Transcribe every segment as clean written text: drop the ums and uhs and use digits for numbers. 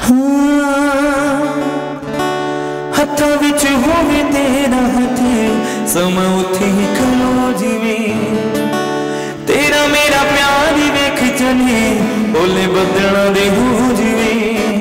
हत्थां विच होवे तेरा हथ, समा उत्थे ही खलो जिवें तेरा मेरा प्यार ही वेख चले, ओले बदलां दे हो जिवें।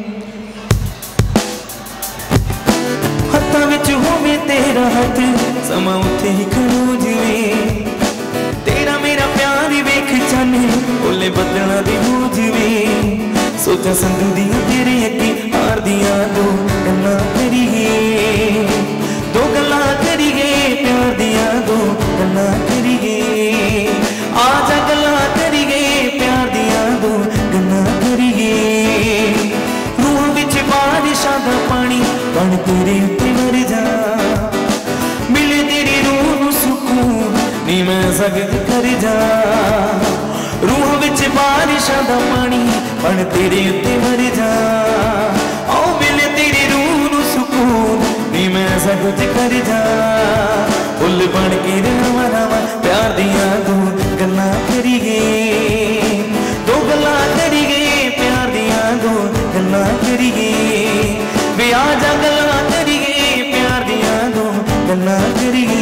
हत्थां विच होवे तेरा हथ, समा उत्थे ही खलो जिवें तेरा मेरा प्यार ही वेख चले, ओले बदलां दे हो जिवें। सोचा संग दियां तेरे अगे हार दियां दो गल्लां करिए, दो गल्लां करिए प्यार दियां दो गल्लां करिए। आजा गल्लां करिए प्यार दियां दो गल्लां करिए। रूहां विच बारिशां दा पानी बन तेरे उत्ते मर जा, मिले तेरी रूह नूं सुकून नी मैं सगद कर जा। रूह विच बारिशां दा पानी बन तेरे उत्ते मर जा, आओ मिले तेरी रूह नूं सुकून नी मैं सब कुछ कर जा। फुल बन के रवां रवां प्यार दियां दो गल्लां करिए, दो गल्लां करिए प्यार दियां दो गल्लां करिए। वे आजा गल्लां करिए प्यार दियां दो गल्लां करिए।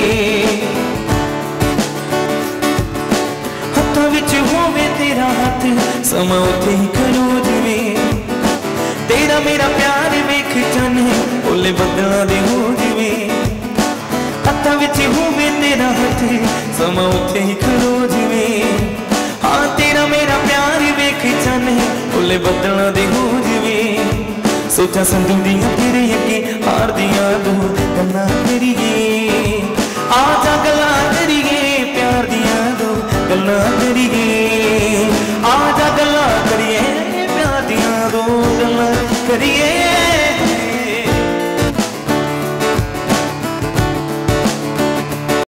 हत्थां विच होवे तेरा हथ, समा उत्थे ही खलो जिवें तेरा मेरा प्यार वेख चले, ओले बदलां दे हो जिवें। हत्थां विच होवे तेरा हथ, समा उत्थे ही खलो जिवें। हाँ तेरा मेरा प्यार वेख चले, ओले बदलां दे हो जिवें। सोचा संदू दियां तेरे अगे हार दियां दो गल्लां करिए, आजा गल्लां करिए प्यार दियां दो गल्लां करिए।